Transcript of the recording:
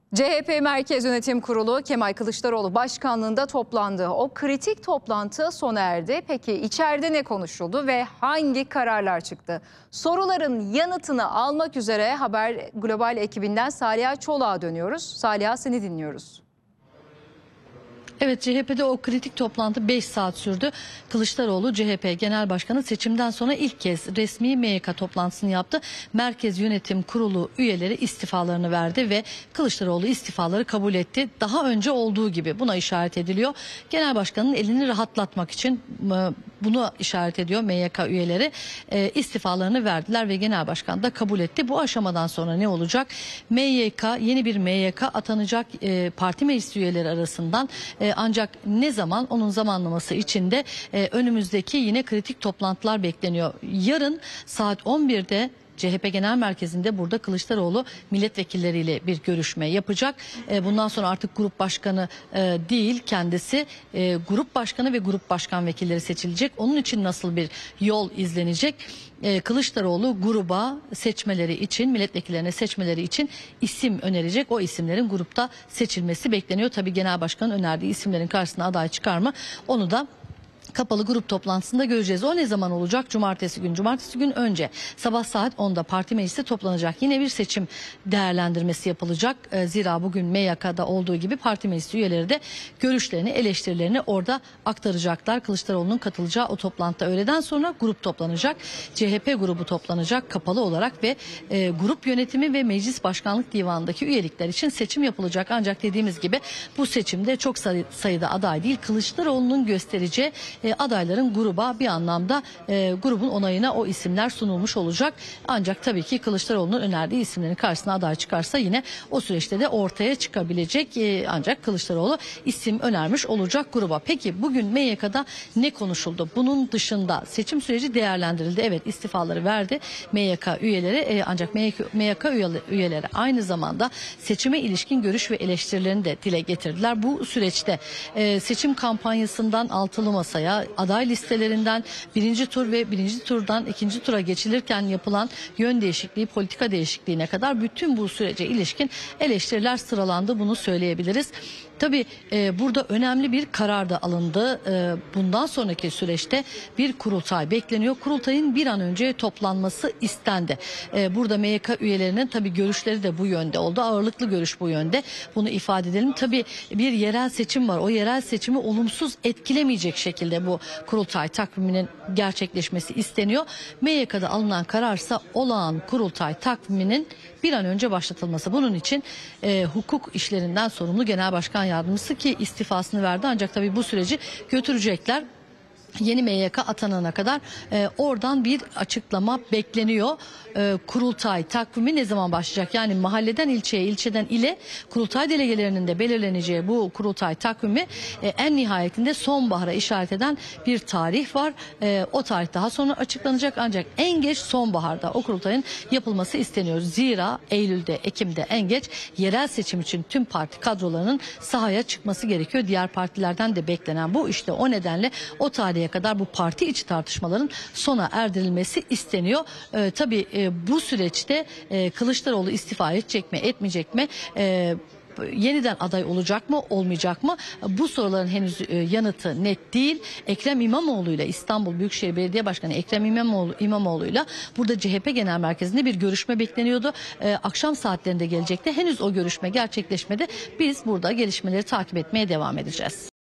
CHP Merkez Yönetim Kurulu Kemal Kılıçdaroğlu başkanlığında toplandı. O kritik toplantı sona erdi. Peki içeride ne konuşuldu ve hangi kararlar çıktı? Soruların yanıtını almak üzere Haber Global ekibinden Saliha Çolak'a dönüyoruz. Saliha, seni dinliyoruz. Evet, CHP'de o kritik toplantı 5 saat sürdü. Kılıçdaroğlu CHP Genel Başkanı seçimden sonra ilk kez resmi MYK toplantısını yaptı. Merkez Yönetim Kurulu üyeleri istifalarını verdi ve Kılıçdaroğlu istifaları kabul etti. Daha önce olduğu gibi buna işaret ediliyor. Genel Başkan'ın elini rahatlatmak için bunu işaret ediyor MYK üyeleri. İstifalarını verdiler ve Genel Başkan da kabul etti. Bu aşamadan sonra ne olacak? Yeni bir MYK atanacak parti meclis üyeleri arasından. Ancak ne zaman, onun zamanlaması için de önümüzdeki yine kritik toplantılar bekleniyor. Yarın saat 11'de CHP Genel Merkezi'nde burada Kılıçdaroğlu milletvekilleriyle bir görüşme yapacak. Bundan sonra artık grup başkanı değil, kendisi grup başkanı ve grup başkan vekilleri seçilecek. Onun için nasıl bir yol izlenecek? Kılıçdaroğlu gruba seçmeleri için, milletvekillerine seçmeleri için isim önerecek. O isimlerin grupta seçilmesi bekleniyor. Tabii Genel Başkan'ın önerdiği isimlerin karşısına aday çıkar mı? Onu da kapalı grup toplantısında göreceğiz. O ne zaman olacak? Cumartesi günü. Cumartesi gün önce sabah saat 10'da parti meclisi toplanacak. Yine bir seçim değerlendirmesi yapılacak. Zira bugün MYK'da olduğu gibi parti meclisi üyeleri de görüşlerini, eleştirilerini orada aktaracaklar. Kılıçdaroğlu'nun katılacağı o toplantıda öğleden sonra grup toplanacak. CHP grubu toplanacak kapalı olarak ve grup yönetimi ve meclis başkanlık divanındaki üyelikler için seçim yapılacak. Ancak dediğimiz gibi bu seçimde çok sayıda aday değil, Kılıçdaroğlu'nun göstereceği adayların gruba bir anlamda grubun onayına o isimler sunulmuş olacak. Ancak tabii ki Kılıçdaroğlu'nun önerdiği isimlerin karşısına aday çıkarsa yine o süreçte de ortaya çıkabilecek. Ancak Kılıçdaroğlu isim önermiş olacak gruba. Peki bugün MYK'da ne konuşuldu? Bunun dışında seçim süreci değerlendirildi. Evet, istifaları verdi MYK üyeleri. Ancak MYK üyeleri aynı zamanda seçime ilişkin görüş ve eleştirilerini de dile getirdiler. Bu süreçte seçim kampanyasından altılı masaya, aday listelerinden birinci tur ve birinci turdan ikinci tura geçilirken yapılan yön değişikliği, politika değişikliğine kadar bütün bu sürece ilişkin eleştiriler sıralandı, bunu söyleyebiliriz. Tabii burada önemli bir karar da alındı. Bundan sonraki süreçte bir kurultay bekleniyor. Kurultayın bir an önce toplanması istendi. Burada MYK üyelerinin tabii görüşleri de bu yönde oldu. Ağırlıklı görüş bu yönde. Bunu ifade edelim. Tabii bir yerel seçim var. O yerel seçimi olumsuz etkilemeyecek şekilde bu kurultay takviminin gerçekleşmesi isteniyor. MYK'da alınan kararsa olağan kurultay takviminin bir an önce başlatılması. Bunun için hukuk işlerinden sorumlu Genel Başkan Yardımcısı ki istifasını verdi, ancak tabii bu süreci götürecekler. Yeni MYK atanana kadar oradan bir açıklama bekleniyor. Kurultay takvimi ne zaman başlayacak? Yani mahalleden ilçeye, ilçeden ile kurultay delegelerinin de belirleneceği bu kurultay takvimi en nihayetinde sonbahara işaret eden bir tarih var. O tarih daha sonra açıklanacak, ancak en geç sonbaharda o kurultayın yapılması isteniyor. Zira Eylül'de, Ekim'de en geç yerel seçim için tüm parti kadrolarının sahaya çıkması gerekiyor. Diğer partilerden de beklenen bu. İşte o nedenle o tarihe kadar bu parti içi tartışmaların sona erdirilmesi isteniyor. Tabii bu süreçte Kılıçdaroğlu istifa edecek mi, etmeyecek mi? Yeniden aday olacak mı, olmayacak mı? Bu soruların henüz yanıtı net değil. Ekrem İmamoğlu ile İstanbul Büyükşehir Belediye Başkanı Ekrem İmamoğlu ile burada CHP Genel Merkezi'nde bir görüşme bekleniyordu. Akşam saatlerinde gelecekti. Henüz o görüşme gerçekleşmedi. Biz burada gelişmeleri takip etmeye devam edeceğiz.